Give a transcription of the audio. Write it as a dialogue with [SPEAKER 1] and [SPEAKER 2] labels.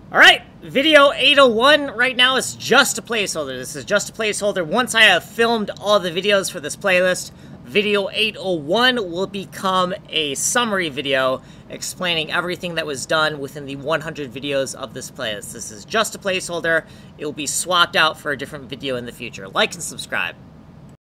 [SPEAKER 1] Alright, video 801 right now is just a placeholder. This is just a placeholder. Once I have filmed all the videos for this playlist, video 801 will become a summary video explaining everything that was done within the 100 videos of this playlist. This is just a placeholder. It will be swapped out for a different video in the future. Like and subscribe.